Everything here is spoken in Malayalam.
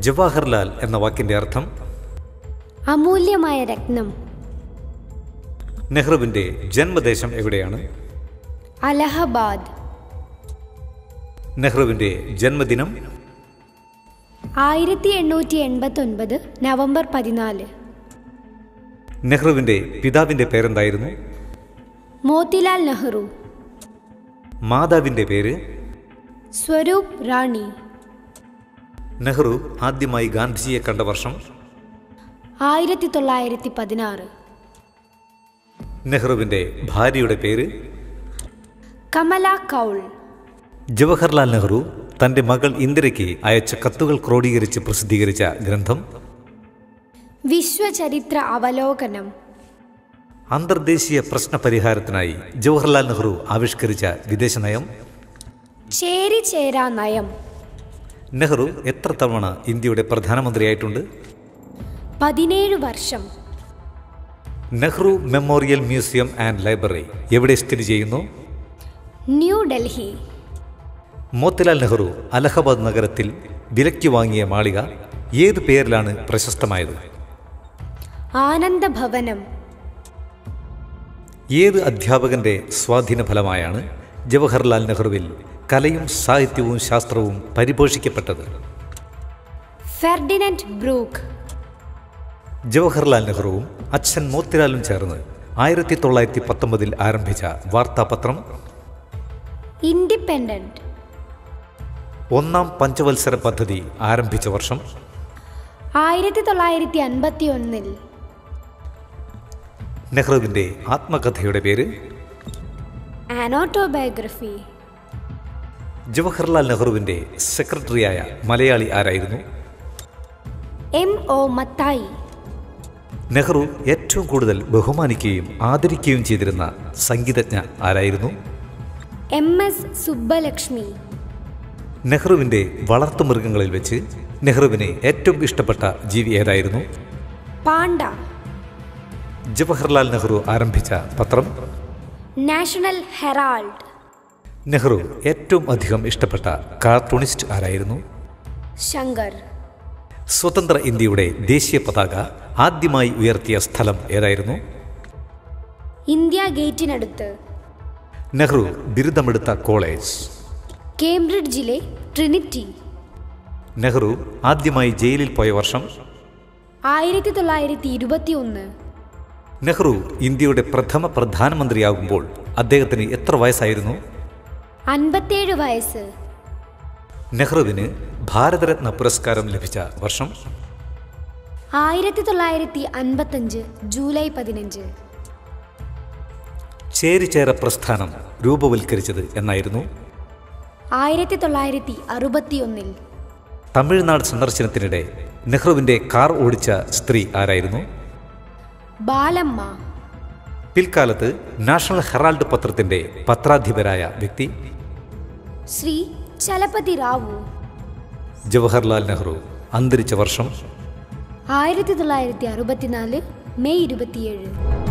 ജവഹർലാൽ എന്ന വാക്കിൻ്റെ അർത്ഥം അമൂല്യമായ രത്നം. നെഹ്റുവിൻ്റെ ജന്മദേശം എവിടെയാണ്? അലഹബാദ്. നെഹ്റുവിൻ്റെ ജന്മദിനം 1889 നവംബർ 14. നെഹ്റുവിൻ്റെ പിതാവിൻ്റെ പേരെന്തായിരുന്നു? മോത്തിലാൽ നെഹ്റു. മാതാവിൻ്റെ പേര്? സ്വരൂപ് റാണി. നെഹ്റു ആദ്യമായി ഗാന്ധിജിയെ കണ്ട വർഷം? 1916. നെഹ്റുവിൻ്റെ ഭാര്യയുടെ പേര്? കമല കൗൾ. ജവഹർലാൽ നെഹ്റു തൻ്റെ മകൾ ഇന്ദിരയ്ക്ക് അയച്ച കത്തുകൾ ക്രോഡീകരിച്ച് പ്രസിദ്ധീകരിച്ച ഗ്രന്ഥം? വിശ്വചരിത്ര അവലോകനം. അന്തർദേശീയ പ്രശ്ന പരിഹാരത്തിനായി ജവഹർലാൽ നെഹ്റു ആവിഷ്കരിച്ച വിദേശ നയം? ചേരിചേരാ നയം. നെഹ്റു എത്ര തവണ ഇന്ത്യയുടെ പ്രധാനമന്ത്രിയായിട്ടുണ്ട്? 17 വർഷം. Nehru memorial museum and library എവിടെ സ്ഥിതി ചെയ്യുന്നു? ന്യൂഡൽഹി. മോത്തിലാൽ നെഹ്റു അലഹബാദ് നഗരത്തിൽ വിലയ്ക്ക് വാങ്ങിയ മാളിക ഏത് പേരിലാണ് പ്രശസ്തമായത്? ആനന്ദ ഭവനം. ഏത് അധ്യാപകന്റെ സ്വാധീന ഫലമായാണ് ജവഹർലാൽ നെഹ്റുവിൽ കലയും സാഹിത്യവും ശാസ്ത്രവും പരിപോഷിക്കപ്പെട്ടത്? Ferdinand Brook. ജവഹർലാൽ നെഹ്റുവും അച്ഛൻ മോത്തിലാലും ചേർന്ന് 1919 ആരംഭിച്ച വാർത്താപത്രം? ഇൻഡിപെൻഡന്റ്. ഒന്നാം പഞ്ചവത്സര പദ്ധതി ആരംഭിച്ച വർഷം? 1951. നെഹ്റുവിൻ്റെ ആത്മകഥയുടെ പേര്? An autobiography. ജവഹർലാൽ നെഹ്റുവിൻ്റെ സെക്രട്ടറിയായ മലയാളി ആരായിരുന്നു? M.O. മത്തായി. നെഹ്റു ഏറ്റവും കൂടുതൽ ബഹുമാനിക്കുകയും ആദരിക്കുകയും ചെയ്തിരുന്ന സംഗീതജ്ഞ ആരായിരുന്നു? M.S. സുബ്ബലക്ഷ്മി. നെഹ്റുവിൻ്റെ വളർത്തുമൃഗങ്ങളിൽ വെച്ച് നെഹ്റുവിന് ഏറ്റവും ഇഷ്ടപ്പെട്ട ജീവി ഏതായിരുന്നു? പാണ്ട. ജവഹർലാൽ നെഹ്റു ആരംഭിച്ച പത്രം? National Herald. നെഹ്റു ഏറ്റവും അധികം ഇഷ്ടപ്പെട്ട കാർട്ടൂണിസ്റ്റ് ആരായിരുന്നു? ശങ്കർ. സ്വതന്ത്ര ഇന്ത്യയുടെ ദേശീയ പതാക ആദ്യമായി ഉയർത്തിയ സ്ഥലം ഏതായിരുന്നു? ഇന്ത്യ ഗേറ്റിനടുത്ത്. നെഹ്റു ബിരുദമെടുത്ത കോളേജ്? കേംബ്രിഡ്ജിലെ ട്രിനിറ്റി. നെഹ്റു ആദ്യമായി ജയിലിൽ പോയ വർഷം? 1921. നെഹ്റു ഇന്ത്യയുടെ പ്രഥമ പ്രധാനമന്ത്രിയാകുമ്പോൾ അദ്ദേഹത്തിന് എത്ര വയസ്സായിരുന്നു? 57 വയസ്സ്. നെഹ്റുവിന് ഭാരതരത്ന പുരസ്കാരം ലഭിച്ച വർഷം? 1955 ജൂലൈ 15. ചേരിചേര പ്രസ്ഥാനം രൂപവൽക്കരിച്ചത് എന്നായിരുന്നു? 1961. തമിഴ്നാട് സന്ദർശനത്തിനിടെ നെഹ്റുവിൻ്റെ കാർ ഓടിച്ച സ്ത്രീ ആരായിരുന്നു? ബാലമ്മ. പിൽക്കാലത്ത് നാഷണൽ ഹെറാൾഡ് പത്രത്തിൻ്റെ പത്രാധിപരായ വ്യക്തി? ശ്രീ ചലപതി റാവു. ജവഹർലാൽ നെഹ്റു അന്തരിച്ച വർഷം? 1964 മെയ് 27.